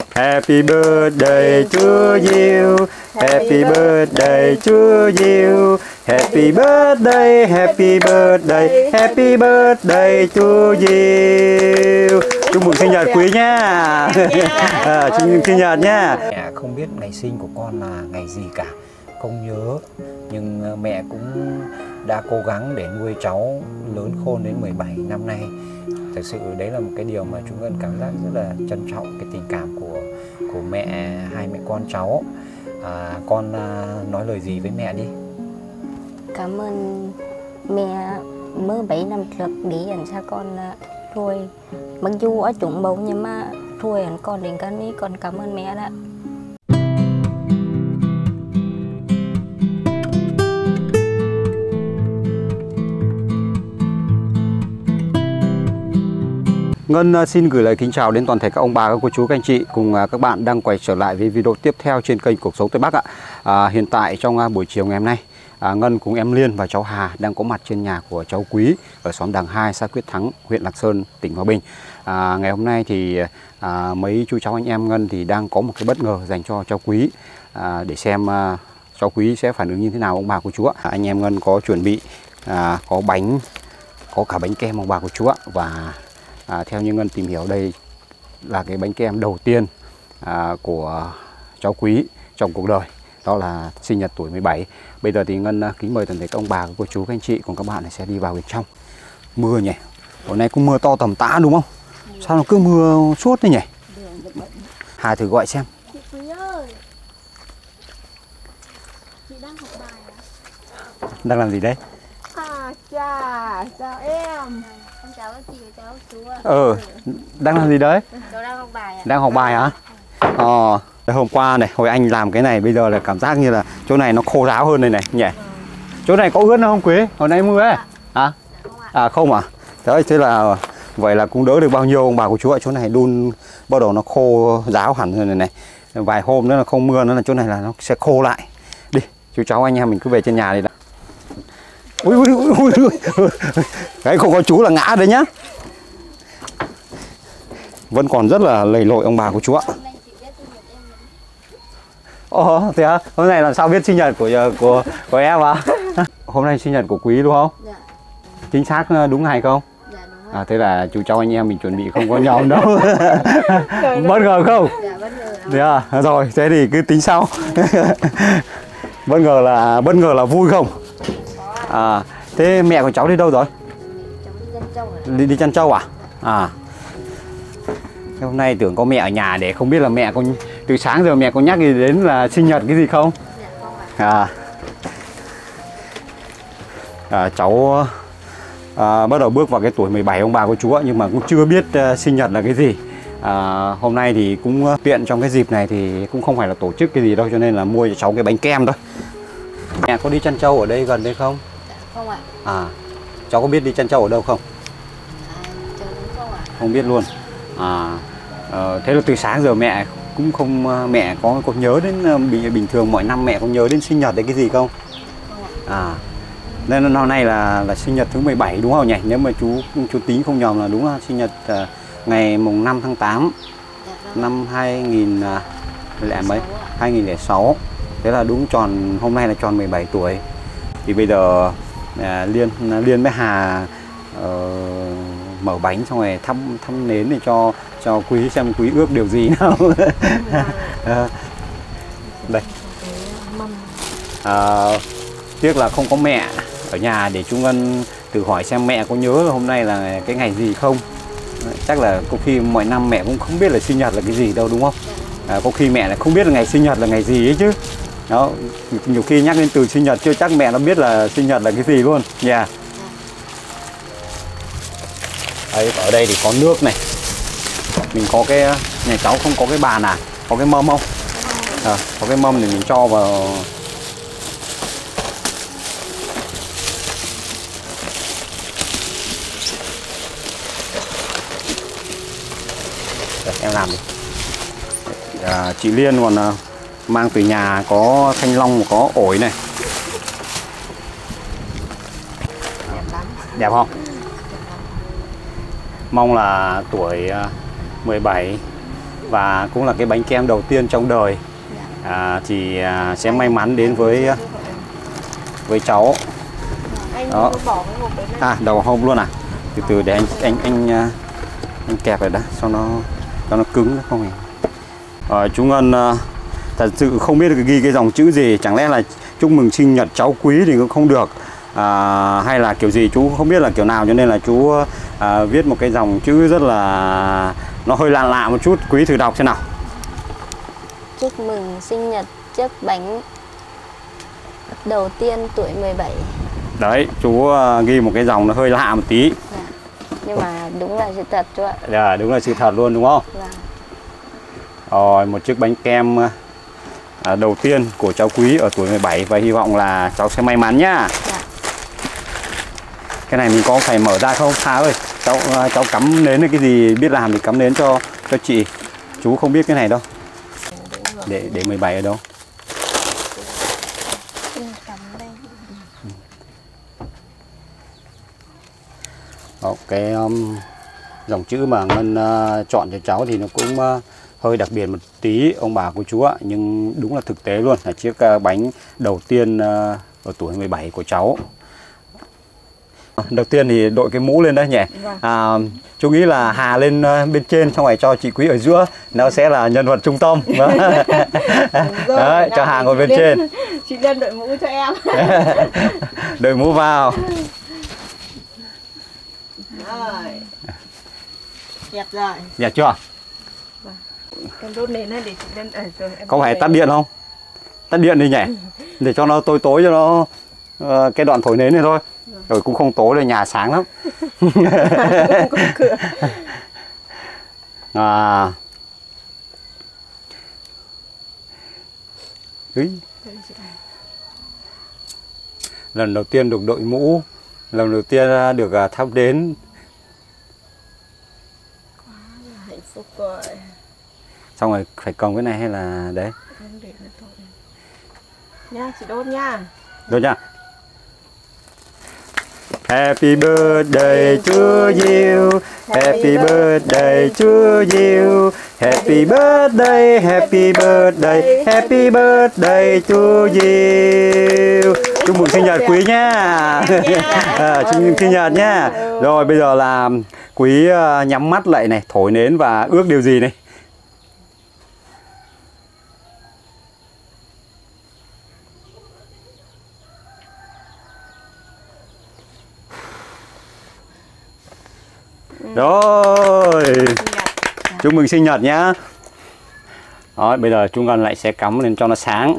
Happy birthday to you. Happy birthday to you. Happy birthday, happy birthday, happy birthday to you. Chúc mừng sinh nhật Quý nha. Chúc mừng sinh nhật nha. Mẹ không biết ngày sinh của con là ngày gì cả, không nhớ. Nhưng mẹ cũng đã cố gắng để nuôi cháu lớn khôn đến 17 năm nay. Thực sự đấy là một cái điều mà chúng Ngân cảm giác rất là trân trọng cái tình cảm của mẹ, hai mẹ con cháu. Con nói lời gì với mẹ đi. Cảm ơn mẹ mới 7 năm trước để dành cho con nuôi. Mặc dù ở chủng bầu nhưng mà nuôi con đến cáiนี้con cảm ơn mẹ đó. Ngân xin gửi lời kính chào đến toàn thể các ông bà, các cô chú, các anh chị cùng các bạn đang quay trở lại với video tiếp theo trên kênh Cuộc Sống Tây Bắc ạ. Hiện tại trong buổi chiều ngày hôm nay, Ngân cùng em Liên và cháu Hà đang có mặt trên nhà của cháu Quý ở xóm Đằng 2, xã Quyết Thắng, huyện Lạc Sơn, tỉnh Hòa Bình. Ngày hôm nay thì mấy chú cháu anh em Ngân thì đang có một cái bất ngờ dành cho cháu Quý, để xem cháu Quý sẽ phản ứng như thế nào ông bà cô chú ạ. Anh em Ngân có chuẩn bị có bánh, có cả bánh kem ông bà cô chú ạ. Và theo như Ngân tìm hiểu đây là cái bánh kem đầu tiên của cháu Quý trong cuộc đời, đó là sinh nhật tuổi 17. Bây giờ thì Ngân kính mời toàn thể các ông bà, các cô chú, các anh chị cùng các bạn sẽ đi vào bên trong. Mưa nhỉ, hôm nay cũng mưa to tầm tã đúng không? Sao nó cứ mưa suốt thế nhỉ? Hà thử gọi xem. Chị Quý ơi, chị đang học bài à? Đang làm gì đấy? Chào em. Con chào các chị và chào các chú ạ. Đang làm gì đấy? Cháu đang học bài ạ. Đang học bài hả? Hôm qua này, hồi anh làm cái này bây giờ là cảm giác như là chỗ này nó khô ráo hơn đây này nhỉ? Chỗ này có ướt không Quý? Hồi nay mưa ấy? Hả? Không à? Đấy, thế là vậy là cũng đỡ được bao nhiêu ông bà của chú ạ. Chỗ này đun bắt đầu nó khô ráo hẳn rồi này. Vài hôm nữa là không mưa nữa là chỗ này là nó sẽ khô lại. Đi, chú cháu anh em mình cứ về trên nhà đi đã. Ui. Đấy, không có chú là ngã đấy nhá. Vẫn còn rất là lầy lội ông bà của chú ạ. Thế à? Hôm nay làm sao biết sinh nhật của em à? Hôm nay sinh nhật của Quý đúng không? Dạ. Chính xác đúng ngày không? Dạ đúng rồi. Thế là chú cháu anh em mình chuẩn bị không có nhầm đâu. Bất ngờ không? Dạ bất ngờ. Rồi, thế thì cứ tính sau. Bất ngờ là vui không? Thế mẹ của cháu đi đâu rồi? Đi chăn trâu à? Hôm nay tưởng có mẹ ở nhà để không biết là mẹ có từ sáng giờ mẹ có nhắc gì đến là sinh nhật cái gì không? Dạ không ạ. Cháu bắt đầu bước vào cái tuổi 17 ông bà cô chú ạ, nhưng mà cũng chưa biết sinh nhật là cái gì. Hôm nay thì cũng tiện trong cái dịp này thì cũng không phải là tổ chức cái gì đâu, cho nên là mua cho cháu cái bánh kem thôi. Mẹ có đi chăn trâu ở đây gần đây không? Dạ không ạ. Cháu có biết đi chăn trâu ở đâu không? Cháu cũng không ạ. Không biết luôn. Thế là từ sáng giờ mẹ cũng không, mẹ có nhớ đến bình thường mọi năm mẹ có nhớ đến sinh nhật đấy cái gì không? Không ạ. Nên hôm nay là sinh nhật thứ 17 đúng không nhỉ? Nếu mà chú tính không nhầm là đúng là sinh nhật ngày mùng 5 tháng 8 năm 2006. Thế là đúng tròn, hôm nay là tròn 17 tuổi. Thì bây giờ Liên với Hà mở bánh xong rồi thăm nến để cho Quý xem Quý ước điều gì nào. Đây. Tiếc là không có mẹ ở nhà để chú Ngân thử hỏi xem mẹ có nhớ là hôm nay là cái ngày gì không. Chắc là có khi mọi năm mẹ cũng không biết là sinh nhật là cái gì đâu đúng không? Có khi mẹ lại không biết là ngày sinh nhật là ngày gì ấy chứ. Đó, nhiều khi nhắc đến từ sinh nhật chưa chắc mẹ nó biết là sinh nhật là cái gì luôn nha. Đấy, ở đây thì có nước này. Mình có cái nhà cháu không có cái bàn có cái mâm không? Có cái mâm thì mình cho vào. Đây, em làm đi. Chị Liên còn mang từ nhà có thanh long, có ổi này. Đẹp lắm. Đẹp không? Mong là tuổi 17 và cũng là cái bánh kem đầu tiên trong đời. Thì sẽ may mắn đến với cháu. Đó. Đầu hộp luôn à? Từ từ để anh kẹp rồi đã, cho nó cứng không hề. Chú Ngân thật sự không biết được ghi cái dòng chữ gì, chẳng lẽ là chúc mừng sinh nhật cháu Quý thì cũng không được, hay là kiểu gì chú không biết là kiểu nào, cho nên là chú viết một cái dòng chữ rất là nó hơi lạ lạ một chút. Quý thử đọc xem nào. Chúc mừng sinh nhật chiếc bánh đầu tiên tuổi 17. Đấy, chú ghi một cái dòng nó hơi lạ một tí. Nhưng mà đúng là sự thật chú ạ. Đúng là sự thật luôn đúng không? Rồi, một chiếc bánh kem đầu tiên của cháu Quý ở tuổi 17, và hy vọng là cháu sẽ may mắn nhá. Cái này mình có phải mở ra không? Hà ơi, cháu cắm nến hay cái gì biết làm thì cắm nến cho chị. Chú không biết cái này đâu. Để 17 ở đâu? Cái dòng chữ mà Ngân chọn cho cháu thì nó cũng hơi đặc biệt một tí ông bà cô chú ạ, nhưng đúng là thực tế luôn, là chiếc bánh đầu tiên ở tuổi 17 của cháu. Đầu tiên thì đội cái mũ lên đấy nhỉ. Chú nghĩ là Hà lên bên trên, xong rồi cho chị Quý ở giữa, nó sẽ là nhân vật trung tâm. Đấy, cho Hà ngồi bên trên. Chị lên đội mũ cho em. Đội mũ vào. Rồi. Đẹp rồi. Đẹp chưa? Em đốt nến này để chị lên rồi em. Có phải tắt điện không? Tắt điện đi nhỉ? Để cho nó tối tối cho nó cái đoạn thổi nến này thôi. Rồi cũng không tối, là nhà sáng lắm. Không có cửa. Lần đầu tiên được đội mũ, lần đầu tiên được thắp nến. Quá là hạnh phúc rồi. Xong rồi phải cầm cái này hay là đấy? Không, để nó thôi. Nha, chị đốt nha. Đốt nha. Happy birthday to you, happy birthday to you, happy birthday, happy birthday, happy birthday to you. Chúc mừng sinh nhật Quý nhá. Chúc mừng sinh nhật nhá. Rồi bây giờ là Quý nhắm mắt lại này, thổi nến và ước điều gì này? Rồi, chúc mừng sinh nhật nhá. Đó, bây giờ chú Ngân lại sẽ cắm lên cho nó sáng.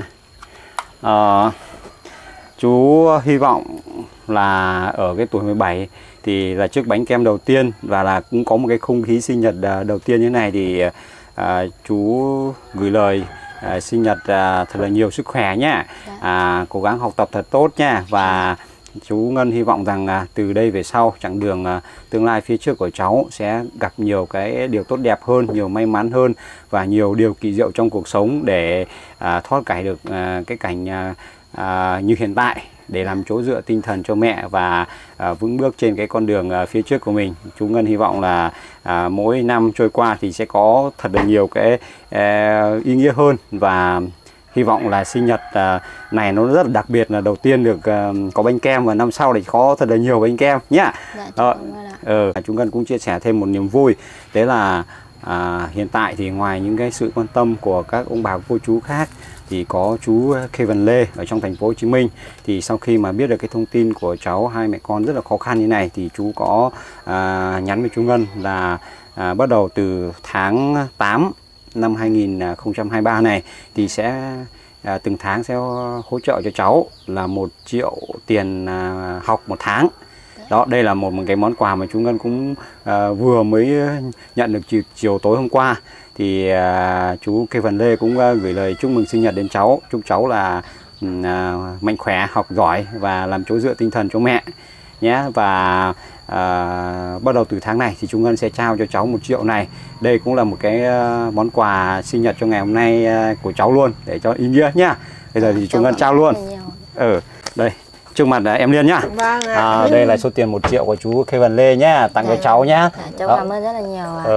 Chú hy vọng là ở cái tuổi 17 thì là chiếc bánh kem đầu tiên, và là cũng có một cái không khí sinh nhật đầu tiên như thế này, thì chú gửi lời sinh nhật thật là nhiều sức khỏe nhá. Cố gắng học tập thật tốt nha, và chú Ngân hy vọng rằng từ đây về sau chặng đường tương lai phía trước của cháu sẽ gặp nhiều cái điều tốt đẹp hơn, nhiều may mắn hơn, và nhiều điều kỳ diệu trong cuộc sống để thoát cải được cái cảnh như hiện tại, để làm chỗ dựa tinh thần cho mẹ và vững bước trên cái con đường phía trước của mình. Chú Ngân hy vọng là mỗi năm trôi qua thì sẽ có thật là nhiều cái ý nghĩa hơn, và hy vọng là sinh nhật này nó rất là đặc biệt, là đầu tiên được có bánh kem, và năm sau thì có thật là nhiều bánh kem nhá. Chú Ngân cũng chia sẻ thêm một niềm vui, đấy là hiện tại thì ngoài những cái sự quan tâm của các ông bà cô chú khác, thì có chú Kevin Lê ở trong thành phố Hồ Chí Minh. Thì sau khi mà biết được cái thông tin của cháu hai mẹ con rất là khó khăn như này, thì chú có nhắn với chú Ngân là bắt đầu từ tháng 8 năm 2023 này thì sẽ từng tháng sẽ hỗ trợ cho cháu là 1 triệu tiền học một tháng. Đó, đây là một cái món quà mà chú Ngân cũng vừa mới nhận được chiều tối hôm qua. Thì chú Kevin Lê cũng gửi lời chúc mừng sinh nhật đến cháu, chúc cháu là mạnh khỏe, học giỏi và làm chỗ dựa tinh thần cho mẹ nhé. Và bắt đầu từ tháng này thì chú Ngân sẽ trao cho cháu 1 triệu này. Đây cũng là một cái món quà sinh nhật cho ngày hôm nay của cháu luôn, để cho ý nghĩa nhá. Bây giờ thì chú Ngân trao luôn. Đây, trước mặt em Liên nhá. Vâng đây là số tiền 1 triệu của chú Kevin Lê nhá, tặng cho cháu nhá. Cháu cảm ơn rất là nhiều.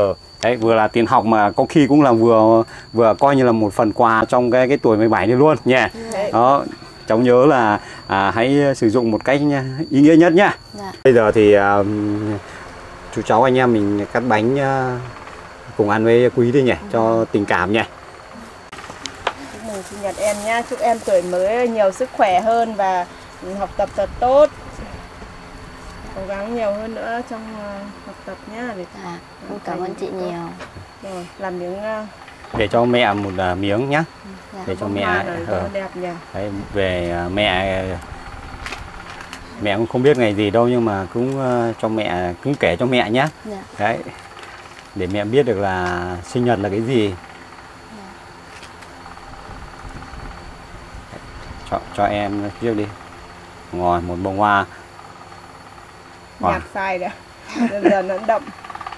Đấy, vừa là tiền học mà có khi cũng là vừa coi như là một phần quà trong cái tuổi 17 này luôn nha. Đó, cháu nhớ là hãy sử dụng một cách ý nghĩa nhất nhá. Dạ. Bây giờ thì chú cháu anh em mình cắt bánh cùng ăn với Quý đi nhỉ, cho tình cảm nhỉ. Chúc mừng sinh nhật em nhá, chúc em tuổi mới nhiều sức khỏe hơn và học tập thật tốt. Cố gắng nhiều hơn nữa trong học tập nhá. Dạ, em cảm ơn chị nhiều. Rồi, làm miếng Để cho mẹ một miếng nhá. Dạ. Để cho mẹ đẹp nhỉ. đấy, về mẹ cũng không biết ngày gì đâu, nhưng mà cũng cho mẹ, cũng kể cho mẹ nhá. Dạ. Đấy, để mẹ biết được là sinh nhật là cái gì. Cho em trước đi. Ngồi một bông hoa. Nhạt sai đấy. Dần dần nó đậm.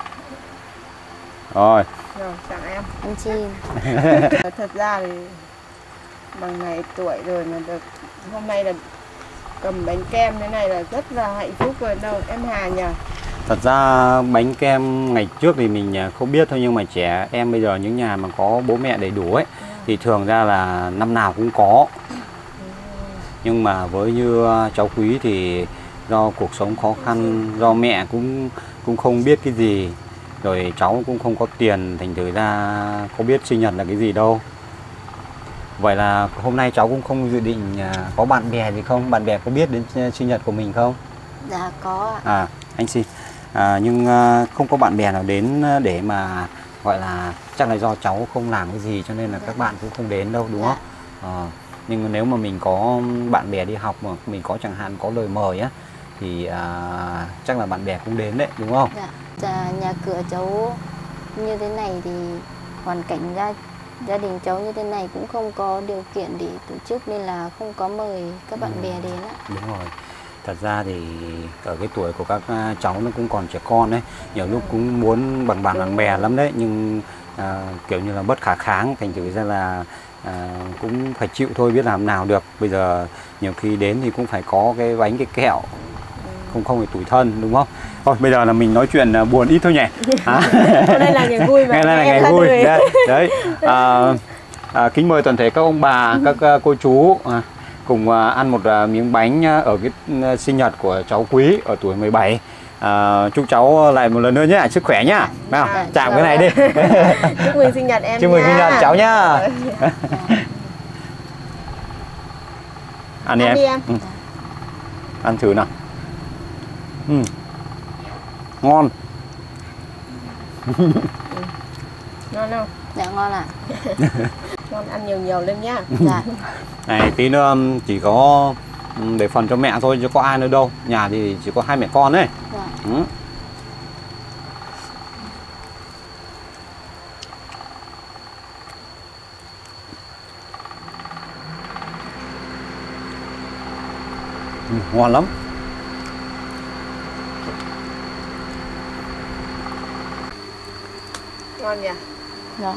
Rồi. Rồi, tặng em. Em chi. Thật ra thì bằng ngày tuổi rồi mà được hôm nay là cầm bánh kem thế này là rất là hạnh phúc rồi đâu em Hà nhỉ. Thật ra bánh kem ngày trước thì mình không biết thôi, nhưng mà trẻ em bây giờ những nhà mà có bố mẹ đầy đủ ấy thì thường ra là năm nào cũng có. Nhưng mà với như cháu Quý thì do cuộc sống khó khăn, do mẹ cũng không biết cái gì, rồi cháu cũng không có tiền, thành thử ra có biết sinh nhật là cái gì đâu. Vậy là hôm nay cháu cũng không dự định có bạn bè gì không? Bạn bè có biết đến sinh nhật của mình không? Dạ có ạ. Anh xin. Nhưng không có bạn bè nào đến để mà gọi là, chắc là do cháu không làm cái gì cho nên là các bạn cũng không đến đâu, đúng không? Nhưng nếu mà mình có bạn bè đi học mà mình có chẳng hạn có lời mời á thì chắc là bạn bè cũng đến đấy, đúng không? Dạ, nhà cửa cháu như thế này thì hoàn cảnh gia đình cháu như thế này cũng không có điều kiện để tổ chức nên là không có mời các bạn bè đến ạ. Đúng rồi. Thật ra thì ở cái tuổi của các cháu nó cũng còn trẻ con đấy, nhiều lúc cũng muốn bằng bạn bè lắm đấy, nhưng kiểu như là bất khả kháng, thành thử ra là cũng phải chịu thôi, biết làm nào được. Bây giờ nhiều khi đến thì cũng phải có cái bánh cái kẹo, không phải tủi thân, đúng không? Thôi bây giờ là mình nói chuyện buồn ít thôi nhỉ. Hôm nay là ngày vui mà. Ngày nay là ngày vui. Đấy. Kính mời toàn thể các ông bà, các cô chú cùng ăn một miếng bánh ở cái sinh nhật của cháu Quý ở tuổi 17. Chúc cháu lại một lần nữa nhé, sức khỏe nhá. Nào, chạm cái này đi. Chúc mừng sinh nhật em. Chúc mừng sinh nhật cháu nhá. Ăn đi em. Ăn thử nào. Ngon. Ngon không? Dạ ngon ạ. Ngon, ăn nhiều lên nhá. Dạ. Này tí nữa chỉ có để phần cho mẹ thôi chứ có ai nữa đâu. Nhà thì chỉ có hai mẹ con ấy. Dạ. Ngon lắm. Ngon nhỉ? Dạ.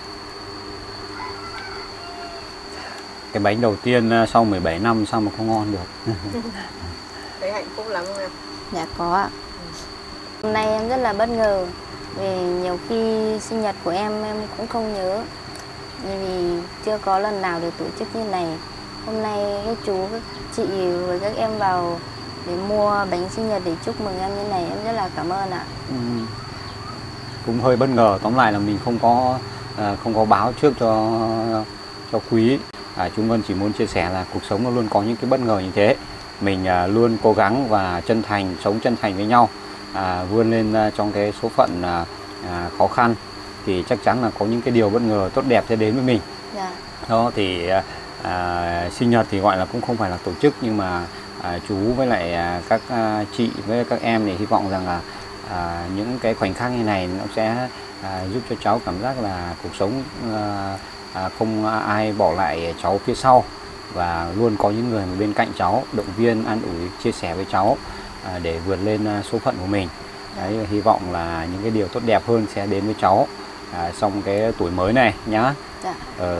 Cái bánh đầu tiên sau 17 năm sao mà không ngon được. Thấy hạnh phúc lắm không em? Dạ có ạ. Hôm nay em rất là bất ngờ vì nhiều khi sinh nhật của em cũng không nhớ, vì chưa có lần nào được tổ chức như này. Hôm nay các chú, các chị với các em vào để mua bánh sinh nhật để chúc mừng em như này, em rất là cảm ơn ạ. Cũng hơi bất ngờ, tóm lại là mình không có báo trước cho Quý. Chúng Vân chỉ muốn chia sẻ là cuộc sống nó luôn có những cái bất ngờ như thế. Mình luôn cố gắng và chân thành, sống chân thành với nhau, vươn lên trong cái số phận khó khăn thì chắc chắn là có những cái điều bất ngờ tốt đẹp sẽ đến với mình. Dạ. Đó thì sinh nhật thì gọi là cũng không phải là tổ chức, nhưng mà chú với lại các chị với các em thì hy vọng rằng là những cái khoảnh khắc như này nó sẽ giúp cho cháu cảm giác là cuộc sống không ai bỏ lại cháu phía sau, và luôn có những người bên cạnh cháu động viên, an ủi, chia sẻ với cháu để vượt lên số phận của mình. Đấy, hy vọng là những cái điều tốt đẹp hơn sẽ đến với cháu trong cái tuổi mới này nhá. Dạ.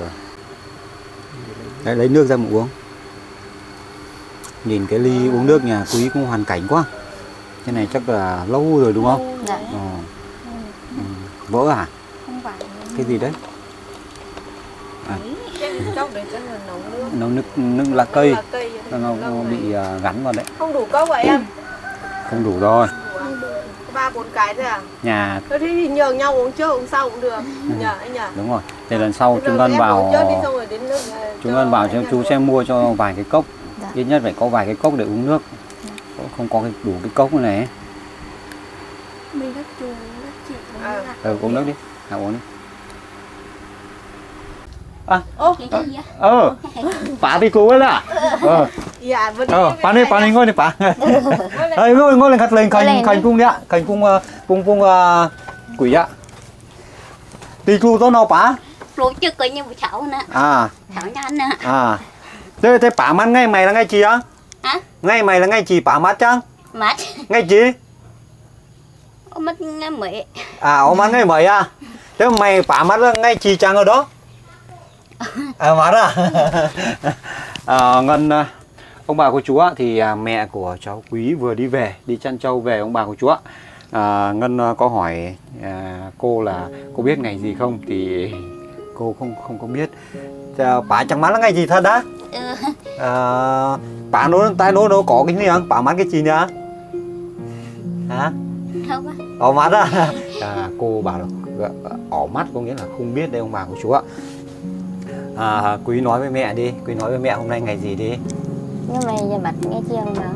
Đấy, lấy nước ra mà uống. Nhìn cái ly uống nước nhà Quý cũng hoàn cảnh quá. Cái này chắc là lâu rồi đúng không? Dạ. vỡ à? Không phải. Cái gì đấy? Cốc để cho người nấu nước. Nấu nước lá cây. Nó bị gắn vào đấy. Không đủ cốc vậy em? Không đủ rồi. 3-4 cái thôi à? Nhà Thế thì nhường nhau uống trước uống sau cũng được. Nhờ anh nhỉ? đúng rồi. Thì lần sau Rồi chúng Ngân em vào uống trước đi, xong rồi đến nước, chúng Ngân vào cho chú sẽ mua cho vài cái cốc. Dạ. Ít nhất phải có vài cái cốc để uống nước. Không có đủ cái cốc này. Mình các chú các chị Uống nước đi. Uống đi. Bà đi cứu ấy là. Dạ, vẫn bà đi ngồi đi bà. Ngồi lên khát lên khánh cung đi ạ. Khánh cung quỷ ạ. Đi cứu tốt nào bà? Rồi chưa có như một cháu nữa. À. Cháu nhanh nữa. Thế bà mắt ngay mày là ngay chị á? Hả? Ngay mày là ngay chị bà mắt chăng? Mắt. Ngay chị? Mắt ngay mấy. Mắt ngay mấy à? Thế mày bà mắt là ngay chị chăng ở đó? Mắt à? Ngân, ông bà cô chú ạ, thì mẹ của cháu Quý vừa đi về, đi chăn trâu về ông bà cô chú ạ. Ngân có hỏi cô là cô biết ngày gì không, thì cô không có biết. Bà chẳng mắt là ngày gì thật á? Bà nói tay nó có cái gì không? Bà mắt cái gì nữa? Hả? Không á. Ỏ mắt á? Cô bảo là ỏ mắt có nghĩa là không biết đây ông bà cô chú ạ. Quý nói với mẹ đi, Quý nói với mẹ hôm nay ngày gì đi. Nhưng mà giờ bật nghe chiêng mà.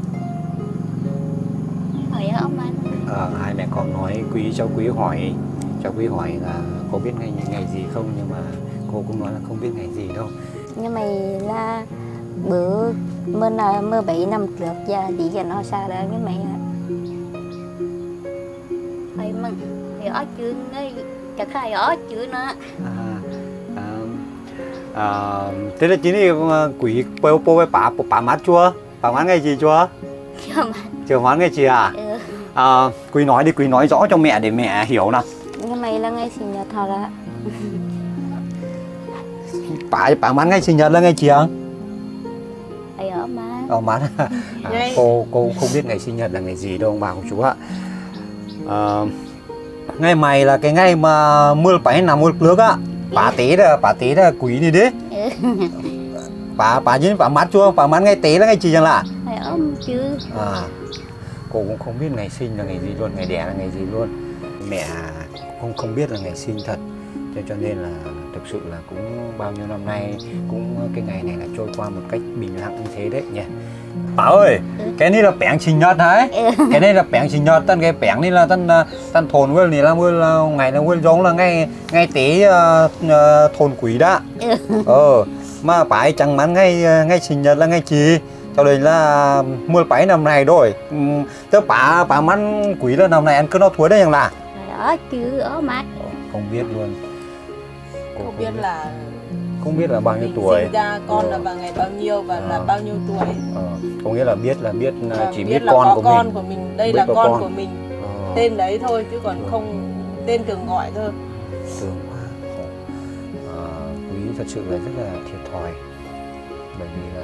Hỏi ông anh. Hai mẹ con nói cháu Quý hỏi là có biết ngày gì không, nhưng mà cô cũng nói là không biết ngày gì đâu. Nhưng mà là bữa mưa 7 năm trước giờ đi gần nó xa đó cái mày phải mừng thì ở chứ ngay chắc hay ở chứ nữa. Thế là chính thì Quý bố với bà mắt chưa? Bà mắt ngày gì chưa? Chưa mắt ngày gì à? Quý nói đi, Quý nói rõ cho mẹ để mẹ hiểu nào. Nhưng mày là ngày sinh nhật thật á. Bà mắt ngày sinh nhật là ngày gì ạ? Ở má. Ở má. Cô không biết ngày sinh nhật là ngày gì đâu ông bà cô chú ạ. Ngày mày là cái ngày mà 17 năm một nước á. Bà tí là Quý đi đấy. Bà chứ bà mắt chưa? Bà mắt ngày tế là ngày gì chẳng là? Phải ôm chứ. Cô cũng không biết ngày sinh là ngày gì luôn, ngày đẻ là ngày gì luôn. Mẹ không biết là ngày sinh thật. Cho nên là thực sự là cũng bao nhiêu năm nay cũng cái ngày này là trôi qua một cách bình lặng như thế đấy nhỉ. Bà ơi, cái này là bẻng sinh nhật đấy. Cái này là bẻng sinh nhật, tân cái bẻng này là tân thôn với này là ngày là nguyên giống là ngày tế thôn Quý đó. Mà bà ấy chẳng bán ngày sinh nhật là ngày gì. Cho nên là 17 năm này rồi. Thế bà mắn Quý là năm này ăn cứ nó thua đấy chẳng là? Ở chứ ở mắt. Không biết luôn. Không biết là bao nhiêu tuổi. Sinh ra con là vào ngày bao nhiêu và là bao nhiêu tuổi. Có nghĩa là biết chỉ biết là con của mình. Đây là con của mình. Tên đấy thôi chứ còn không tên thường gọi thôi. Thường quá. Quý thật sự là rất là thiệt thòi. Bởi vì là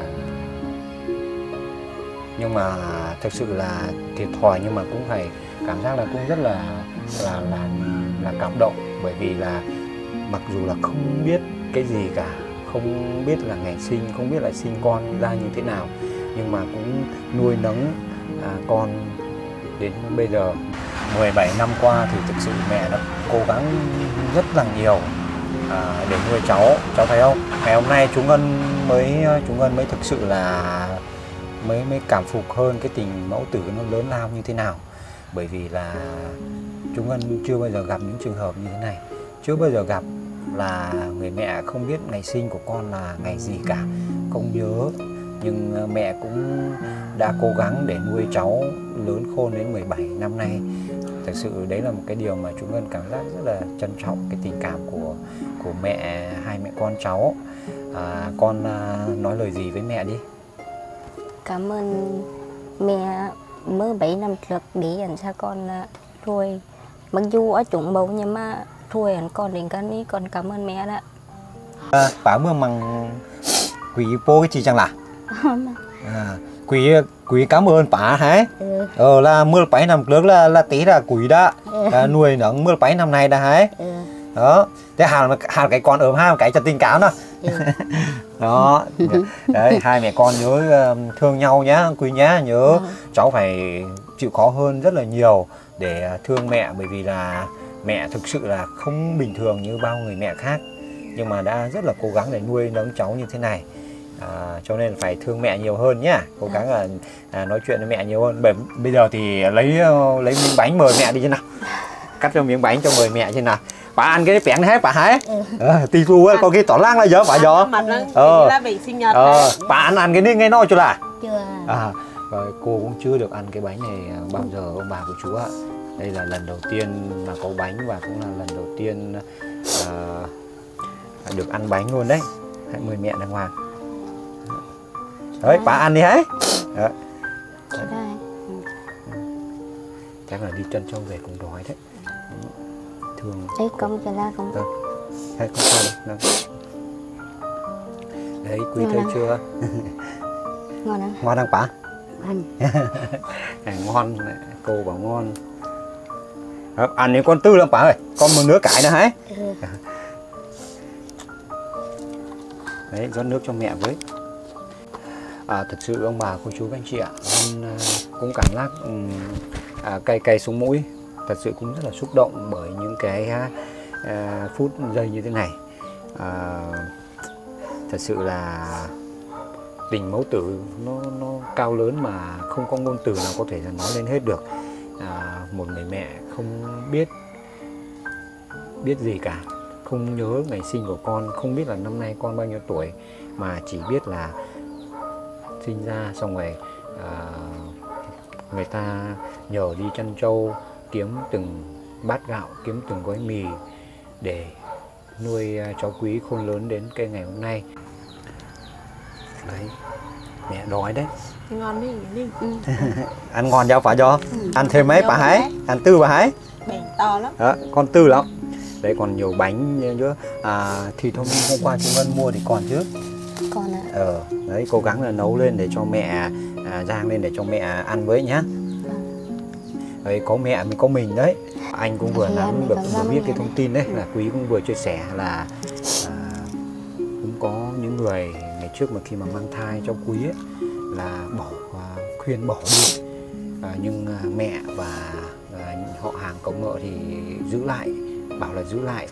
nhưng mà thực sự là thiệt thòi, nhưng mà cũng phải cảm giác là cũng rất là cảm động, bởi vì là mặc dù là không biết cái gì cả, không biết là ngày sinh, không biết là sinh con ra như thế nào, nhưng mà cũng nuôi nấng con đến bây giờ 17 năm qua thì thực sự mẹ đã cố gắng rất là nhiều để nuôi cháu thấy không? Ngày hôm nay chú Ngân mới thực sự là mới cảm phục hơn cái tình mẫu tử nó lớn lao như thế nào. Bởi vì là chú Ngân chưa bao giờ gặp những trường hợp như thế này, chưa bao giờ gặp là người mẹ không biết ngày sinh của con là ngày gì cả, không nhớ, nhưng mẹ cũng đã cố gắng để nuôi cháu lớn khôn đến 17 năm nay. Thực sự đấy là một cái điều mà chú Ngân cảm giác rất là trân trọng cái tình cảm của mẹ, hai mẹ con cháu. Con nói lời gì với mẹ đi? Cảm ơn mẹ 17 năm trước để dành cho con nuôi. Mặc dù ở chủng bầu nhưng mà nuôi con đến cáiนี้con cảm ơn mẹ đó. Bà mưa mằng quỷ bố cái gì chẳng là? quý cảm ơn bà hả? Là 17 năm trước là tí là quý đã nuôi nó 17 năm nay đã hả? Đó, thế hai cái con ốm hai cái cho tình cảm đó. Đó, đấy, hai mẹ con nhớ thương nhau nhá, quý nhá, nhớ cháu phải chịu khó hơn rất là nhiều để thương mẹ, bởi vì là mẹ thực sự là không bình thường như bao người mẹ khác, nhưng mà đã rất là cố gắng để nuôi nấng cháu như thế này. Cho nên phải thương mẹ nhiều hơn nhá, cố gắng là nói chuyện với mẹ nhiều hơn. Bây giờ thì lấy miếng bánh mời mẹ đi chứ nào, cắt cho miếng bánh cho mời mẹ chứ nào. Bà ăn cái bẻng hết bà hái. Tì phu có cái tỏ lang là giờ bà gió. Là bị sinh nhật. Bà ăn cái này ngay no chưa là? Chưa. Rồi cô cũng chưa được ăn cái bánh này bao giờ ông bà của chú ạ. Đây là lần đầu tiên mà có bánh và cũng là lần đầu tiên được ăn bánh luôn đấy. Hãy mời mẹ đàng hoàng. Đấy, bà ăn đi hãy. Chắc là đi chân trâu về cũng đói đấy. Thương. Đấy, công cho ra không? Đấy, không sao đâu. Đấy, quý thấy chưa? Ngon không? Ngon không bà? Ăn. Ngon, cô bảo ngon. Ăn thì con tư lắm bà ơi, con một nửa cải nữa hả? Đấy, rót nước cho mẹ với. Thật sự ông bà, cô chú, các anh chị ạ, con cũng cảm giác cay cay xuống mũi. Thật sự cũng rất là xúc động bởi những cái phút giây như thế này. Thật sự là tình mẫu tử nó cao lớn mà không có ngôn từ nào có thể nói lên hết được. Một người mẹ không biết gì cả, không nhớ ngày sinh của con, không biết là năm nay con bao nhiêu tuổi, mà chỉ biết là sinh ra xong rồi người ta nhờ đi chăn trâu, kiếm từng bát gạo, kiếm từng gói mì để nuôi cháu quý khôn lớn đến cái ngày hôm nay. Đấy, mẹ đói đấy. Ngon đi. Ăn ngon cháu phải cho. Ăn thêm mấy bà hái, ăn tư bà hái. Bánh to lắm. Đó, con tư lắm. Đây còn nhiều bánh nữa. Thịt hôm qua chị Vân mua thì còn chứ. Còn ạ. Đấy, cố gắng là nấu lên để cho mẹ rang lên để cho mẹ ăn với nhá. Đấy, có mẹ mới có mình đấy. Anh cũng vừa nắm được biết cái thông tin đấy, là quý cũng vừa chia sẻ là cũng có những người ngày trước mà khi mà mang thai cho quý ấy, là khuyên bỏ đi, nhưng mẹ và họ hàng cậu mợ thì giữ lại, bảo là giữ lại.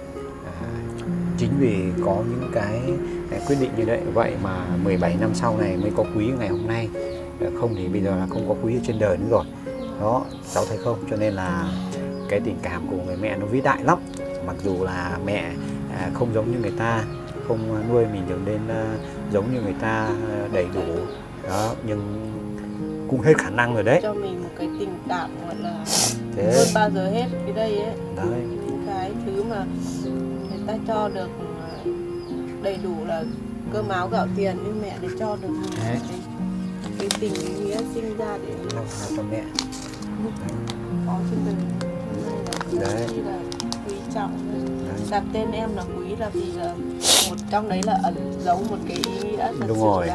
Chính vì có những cái quyết định như vậy, vậy mà 17 năm sau này mới có quý ngày hôm nay, không thì bây giờ là không có quý ở trên đời nữa rồi. Đó, cháu thấy không? Cho nên là cái tình cảm của người mẹ nó vĩ đại lắm. Mặc dù là mẹ không giống như người ta, không nuôi mình được đến giống như người ta đầy đủ đó, nhưng cũng hết khả năng rồi đấy. Cho mình một cái tình cảm gọi là hơn bao giờ hết cái đây ấy. Đấy. Những cái thứ mà người ta cho được đầy đủ là cơm áo gạo tiền, nhưng mẹ để cho được cái tình nghĩa sinh ra để cho mẹ có trên đời đấy. Là quý trọng. Đặt tên em là Quý là vì là một trong đấy là ẩn giấu một cái ý nghĩa thật. Đúng sự rồi.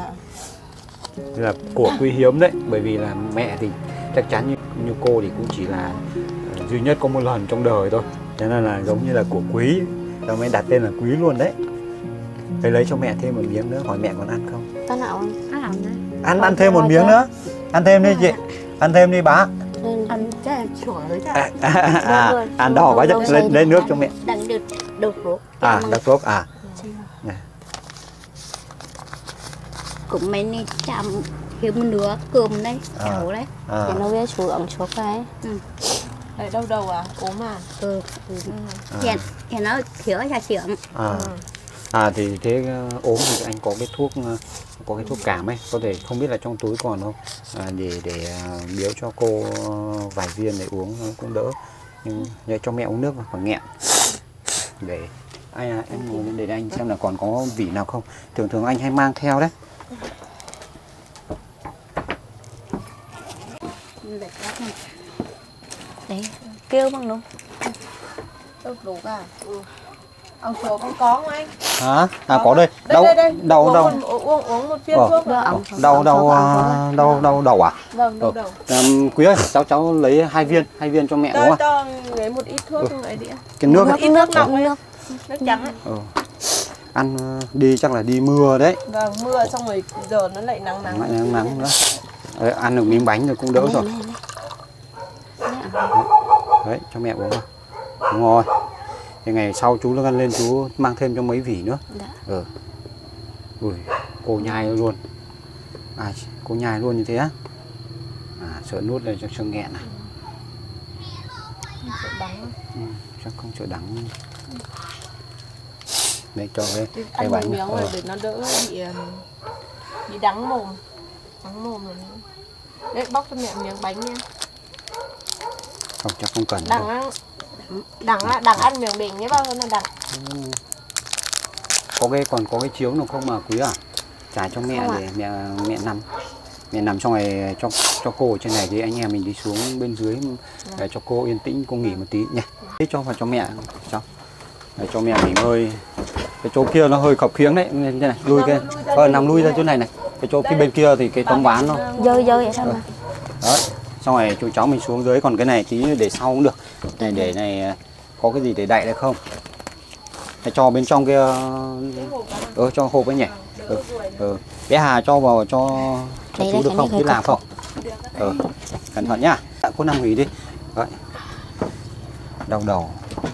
Là của quý hiếm đấy, bởi vì là mẹ thì chắc chắn như cô thì cũng chỉ là duy nhất có một lần trong đời thôi, cho nên là giống như là của quý, cho mới đặt tên là Quý luôn đấy. Thế lấy cho mẹ thêm một miếng nữa, hỏi mẹ còn ăn không? Tao nào ăn? Ăn thêm một miếng nữa, ăn thêm đi chị, ăn thêm đi bá. Ăn chắc là chua rồi chắc. Ăn đỏ quá chứ, lấy nước cho mẹ. Đang được ruột. Được ruột Cũng mấy này chạm hiểu một nửa cơm đấy, chảo đấy. Thì nó biết chú ẩm chuốc đấy. Ở đâu đầu à? Ốm à? Thì nó thiếu ra chịu. Thì thế ốm thì anh có cái thuốc cảm ấy, có thể không biết là trong túi còn không, để biếu cho cô vài viên để uống cũng đỡ. Nhưng cho mẹ uống nước mà nghẹn. Để em ngồi lên để anh xem là còn có vị nào không. Thường anh hay mang theo đấy. Đấy, kêu bằng đúng. Đâu đủ cả. Ông số cũng có không anh? Hả? À có đây. Đây. Đau Uống một viên thuốc. đau đầu à? Vâng, đau đầu. Quý ơi, cháu lấy hai viên cho mẹ đúng không? Cho lấy một ít thuốc ấy đi. Cái nước ấy. Ít nước nóng ấy. Nước trắng ấy. Ăn đi chắc là đi mưa đấy. Vâng, mưa xong rồi giờ nó lại nắng. Lại nắng nữa. Đấy, ăn được miếng bánh rồi cũng đỡ rồi. Đấy, cho mẹ uống vào. Đúng rồi. Thì ngày sau chú nó ngân lên chú mang thêm cho mấy vỉ nữa. Dạ. Ui, cô nhai luôn. À, cô nhai luôn như thế á? À, sợ nuốt lên cho nghẹn này. Sợ đắng. Chắc không sợ đắng. Đây cho cái ăn bánh miếng rồi để nó đỡ bị đắng mồm. Đắng mồm rồi. Đấy, bóc cho mẹ miếng bánh nha. Không, chắc không cần. Đắng ăn miếng bình nhé, bao hơn là đắng. Còn có cái chiếu nào không mà Quý à? Trả cho mẹ để mẹ nằm. Mẹ nằm xong rồi cho cô ở trên này thì anh em mình đi xuống bên dưới để cho cô yên tĩnh, cô nghỉ một tí nhé. Thế cho vào cho mẹ cháu. Để cho mẹ nghỉ ngơi. Cái chỗ kia nó hơi khập khiễng đấy, thế này, lui cái nằm lui ra chỗ này này. Cái chỗ cái bên kia thì cái tấm ván nó dơi vậy sao mà. Đấy. Xong rồi chú cháu mình xuống dưới, còn cái này tí để sau cũng được. Này để này có cái gì để đậy được không? Để cho bên trong kia cho hộp ấy nhỉ. Bé Hà cho vào cho chú được không? Biết làm không? Cẩn thận nhá. Cô nằm nghỉ đi. Đấy. Đau đầu.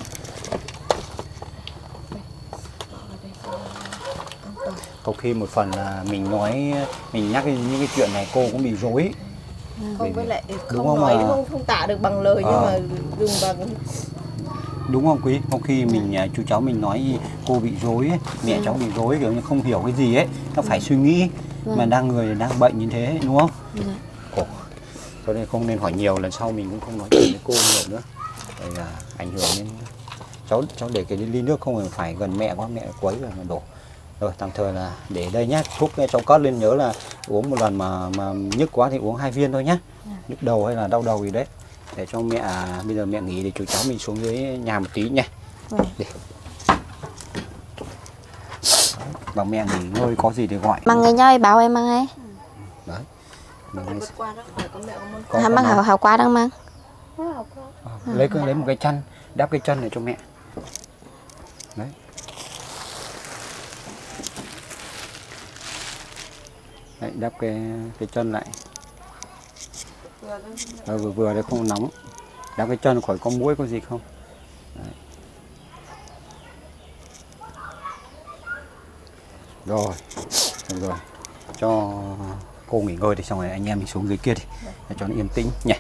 Có khi một phần là mình nhắc những cái chuyện này cô cũng bị rối. Không, với lại đúng không không nói không tả được bằng lời nhưng mà dùng bằng. Đúng không Quý? Có khi chú cháu mình nói cô bị rối ấy, mẹ cháu bị rối kiểu như không hiểu cái gì ấy, nó phải suy nghĩ mà người đang bệnh như thế đúng không? Cho nên không nên hỏi nhiều, lần sau mình cũng không nói chuyện với cô nhiều nữa. Đây là ảnh hưởng đến cháu để cái ly nước không phải gần mẹ quá, mẹ quấy rồi mà đổ. Rồi tạm thời là để đây nhá. Thuốc cháu cất lên nhớ là uống một lần mà nhức quá thì uống 2 viên thôi nhá. Nhức đầu hay là đau đầu gì đấy. Để cho mẹ bây giờ mẹ nghỉ thì chú cháu mình xuống dưới nhà một tí nhé. Bảo mẹ nghỉ ngơi có gì để gọi. Mang người nhơi bảo em mang ấy. Đấy. Mang hào qua đang mang. Lấy một cái chăn, đắp cái chân này cho mẹ. Đấy. Đấy, đắp cái chân lại. Vừa đấy không nóng. Đắp cái chân khỏi có muỗi có gì không. Đấy. Rồi. Được rồi. Cho cô nghỉ ngơi thì xong rồi anh em mình xuống dưới kia đi. Để cho nó yên tĩnh nhỉ.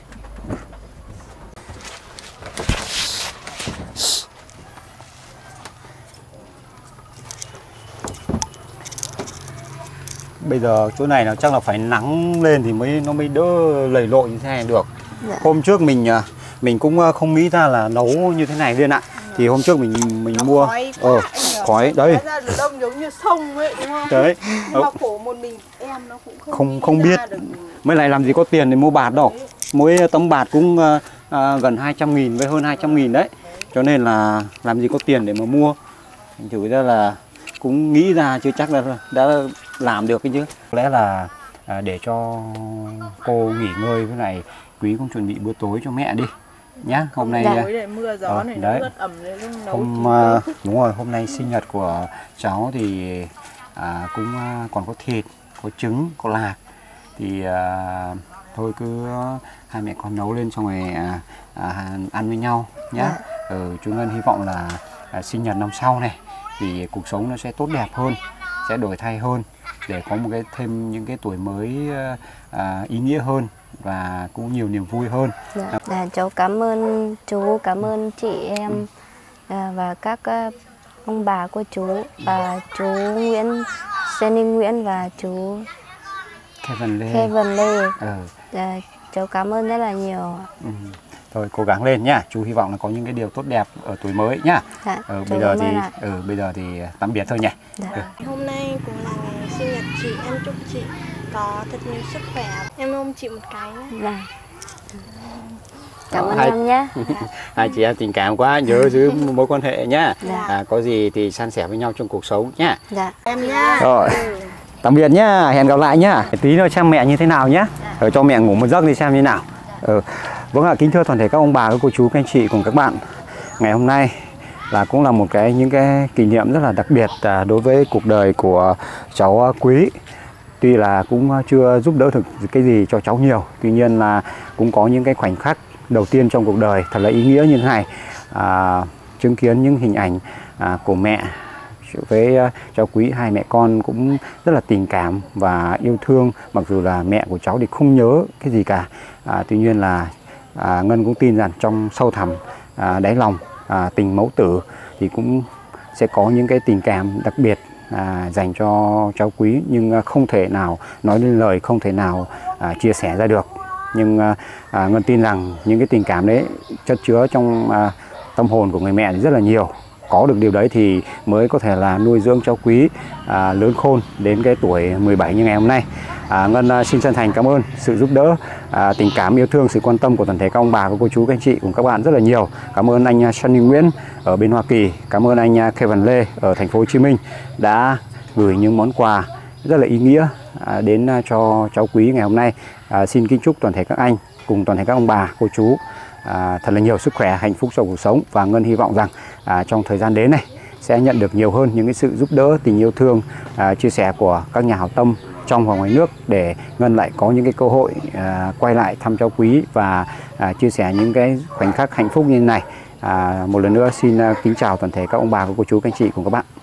Bây giờ chỗ này nó chắc là phải nắng lên thì nó mới đỡ lầy lội như thế này được. Dạ. Hôm trước mình cũng không nghĩ ra là nấu như thế này Liên ạ. Thì hôm trước mình mua khói đấy. Đông giống như sông ấy đúng không? Đấy. Nhưng mà khổ một mình em nó cũng không biết. Mới lại làm gì có tiền để mua bạt đâu. Mỗi tấm bạt cũng gần 200.000 với hơn 200.000 đấy. Cho nên là làm gì có tiền để mà mua. Thử ra là cũng nghĩ ra chứ chắc là đã làm được cái chứ. Có lẽ là để cho cô nghỉ ngơi với lại Quý cũng chuẩn bị bữa tối cho mẹ đi nhá. Hôm nay mưa gió này đấy. nó rất ẩm đấy, đúng rồi, hôm nay sinh nhật của cháu thì cũng còn có thịt, có trứng, có lạc thì thôi cứ hai mẹ con nấu lên xong rồi ăn với nhau nhá. Chú Ngân hy vọng là sinh nhật năm sau này thì cuộc sống nó sẽ tốt đẹp hơn, sẽ đổi thay hơn để có một thêm những cái tuổi mới ý nghĩa hơn và cũng nhiều niềm vui hơn. Cháu cảm ơn chú, cảm ơn chị em và các ông bà cô chú và chú Jenny Nguyễn và chú Kevin Lê. Cháu cảm ơn rất là nhiều. Thôi cố gắng lên nhá. Chú hy vọng là có những cái điều tốt đẹp ở tuổi mới nhá. Bây giờ thì tạm biệt thôi nhỉ. Hôm nay cũng là ngày sinh nhật chị, em chúc chị có thật nhiều sức khỏe. Em ôm chị một cái nhé. Cảm ơn hai, em nhé. hai chị em tình cảm quá, nhớ giữ mối quan hệ nhá. Dạ. Có gì thì san sẻ với nhau trong cuộc sống nhá. Dạ. Em nhá. Rồi, tạm biệt nhá, hẹn gặp lại nhá. Tí nữa xem mẹ như thế nào nhá. Cho mẹ ngủ một giấc đi xem như nào. Vâng ạ, kính thưa toàn thể các ông bà, các cô chú, các anh chị cùng các bạn. Ngày hôm nay cũng là một những cái kỷ niệm rất là đặc biệt đối với cuộc đời của cháu Quý. Tuy là cũng chưa giúp đỡ được cái gì cho cháu nhiều, tuy nhiên là cũng có những cái khoảnh khắc đầu tiên trong cuộc đời thật là ý nghĩa như thế này. Chứng kiến những hình ảnh của mẹ với cháu Quý, hai mẹ con cũng rất là tình cảm và yêu thương. Mặc dù là mẹ của cháu thì không nhớ cái gì cả, tuy nhiên là Ngân cũng tin rằng trong sâu thẳm đáy lòng tình mẫu tử thì cũng sẽ có những cái tình cảm đặc biệt dành cho cháu Quý, nhưng không thể nào nói lên lời, không thể nào chia sẻ ra được. Nhưng Ngân tin rằng những cái tình cảm đấy chất chứa trong tâm hồn của người mẹ thì rất là nhiều. Có được điều đấy thì mới có thể là nuôi dưỡng cháu Quý lớn khôn đến cái tuổi 17 như ngày hôm nay. Ngân xin chân thành cảm ơn sự giúp đỡ, tình cảm, yêu thương, sự quan tâm của toàn thể các ông bà, các cô chú, các anh chị cùng các bạn rất là nhiều. Cảm ơn anh Sunny Nguyễn ở bên Hoa Kỳ, cảm ơn anh Kevin Lê ở thành phố Hồ Chí Minh đã gửi những món quà rất là ý nghĩa đến cho cháu Quý ngày hôm nay. Xin kính chúc toàn thể các anh cùng toàn thể các ông bà, cô chú thật là nhiều sức khỏe, hạnh phúc trong cuộc sống, và Ngân hy vọng rằng trong thời gian đến này sẽ nhận được nhiều hơn những cái sự giúp đỡ, tình yêu thương, chia sẻ của các nhà hảo tâm trong và ngoài nước, để Ngân lại có những cái cơ hội quay lại thăm cháu Quý và chia sẻ những cái khoảnh khắc hạnh phúc như thế này. Một lần nữa xin kính chào toàn thể các ông bà, các cô chú, các anh chị cùng các bạn.